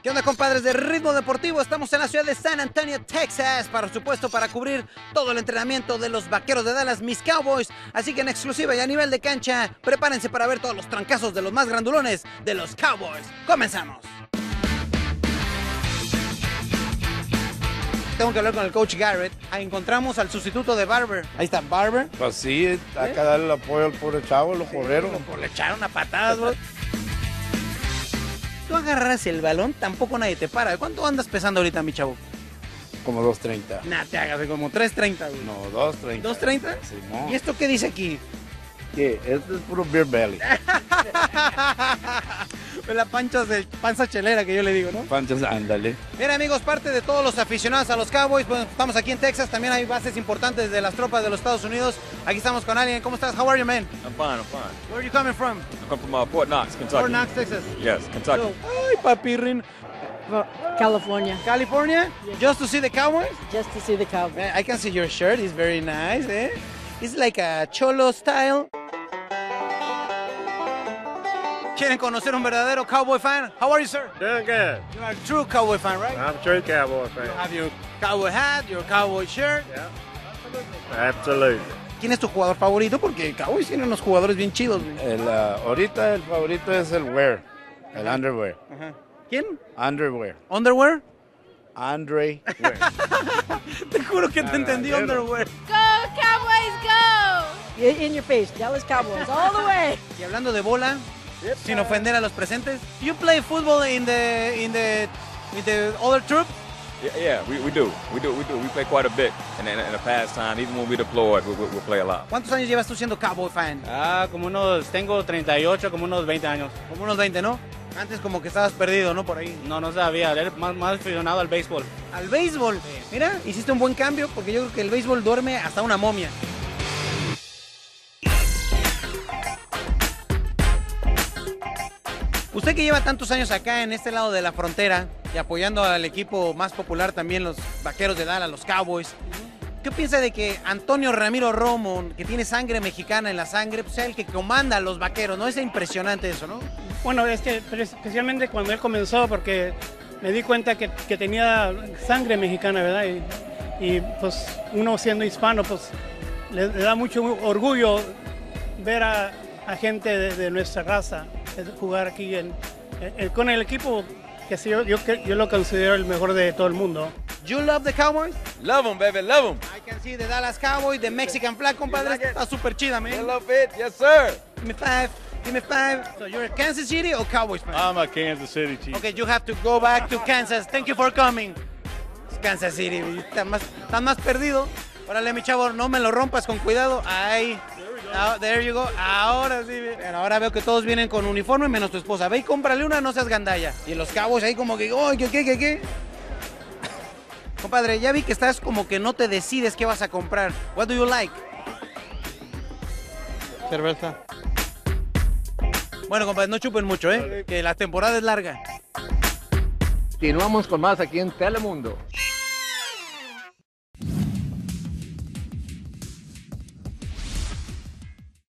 ¿Qué onda, compadres de Ritmo Deportivo? Estamos en la ciudad de San Antonio, Texas, por supuesto, para cubrir todo el entrenamiento de los Vaqueros de Dallas, mis Cowboys. Así que en exclusiva y a nivel de cancha, prepárense para ver todos los trancazos de los más grandulones de los Cowboys. ¡Comenzamos! Tengo que hablar con el coach Garrett. Ahí encontramos al sustituto de Barber. Ahí está Barber. Pues sí, hay que darle el apoyo al pobre chavo, los correros. Le echaron a patadas, bro. Tú agarras el balón, tampoco nadie te para. ¿Cuánto andas pesando ahorita, mi chavo? Como 230. Nah, te hagas como 330, güey. No, 230. ¿230? Sí, no. ¿Y esto qué dice aquí? ¿Qué? Este es puro beer belly. La panza chelera que yo le digo, ¿no? Panchas, ándale. Bien, amigos, parte de todos los aficionados a los Cowboys, pues estamos aquí en Texas, también hay bases importantes de las tropas de los Estados Unidos. Aquí estamos con alguien. ¿Cómo estás? How are you, man? I'm fine, I'm fine. Where are you coming from? I come from Fort Knox, Kentucky. Fort Knox, Texas. Yes, Kentucky. So, ay, papirrin. California, California? Just to see the Cowboys? just to see the Cowboys. Man, I can see your shirt. It's very nice, eh? It's like a cholo style. ¿Quieren conocer un verdadero Cowboy fan? How are you, sir? Doing good. You are a true Cowboy fan, right? I'm a true Cowboy fan. You have your Cowboy hat, your Cowboy shirt. Absolutely. ¿Quién es tu jugador favorito? Porque Cowboys tienen unos jugadores bien chidos, güey. Ahorita el favorito es el wear, el underwear. Ajá. ¿Quién? Underwear. ¿Underwear? Andre wear. Te juro que te entendí, underwear. Go, Cowboys, go! In your face, Dallas Cowboys, all the way. Y hablando de bola, sin ofender a los presentes, you play football in the other troop? Yeah, we do. We play quite a bit in the past time. Even when we deployed, we play a lot. ¿Cuántos años llevas tú siendo Cowboy fan? Tengo 38, como unos 20 años. Como unos 20, ¿no? Antes como que estabas perdido, ¿no? Por ahí. No sabía, era más aficionado al béisbol. Al béisbol. Mira, hiciste un buen cambio porque yo creo que el béisbol duerme hasta una momia. Usted que lleva tantos años acá en este lado de la frontera y apoyando al equipo más popular también, los Vaqueros de Dallas, los Cowboys, ¿qué piensa de que Antonio Ramiro Romo, que tiene sangre mexicana en la sangre, pues sea el que comanda a los Vaqueros? ¿No es impresionante eso, no? Bueno, es que especialmente cuando él comenzó, porque me di cuenta que tenía sangre mexicana, ¿verdad? Y pues uno siendo hispano, pues le da mucho orgullo ver a gente de nuestra raza jugar aquí con el equipo que sí, yo lo considero el mejor de todo el mundo. You love the Cowboys? Love them, baby, love them. I can see the Dallas Cowboys, the Mexican flag, compadre. like it? Está súper chida, man. love it, yes, sir. Give me five. Give me five. So you're a Kansas City or Cowboys fan? I'm a Kansas City Chief. Okay, you have to go back to Kansas. Thank you for coming. It's Kansas City. Están más perdido. Órale, mi chavo, no me lo rompas, con cuidado. Ahí. There you go. Ahora sí. Pero ahora veo que todos vienen con uniforme menos tu esposa. Ve y cómprale una, no seas gandalla. Y los Cowboys ahí como que, oh, ¿qué? Compadre, ya vi que estás como que no te decides qué vas a comprar. What do you like? Cerveza. Bueno, compadre, no chupen mucho, ¿eh? Que la temporada es larga. Continuamos con más aquí en Telemundo.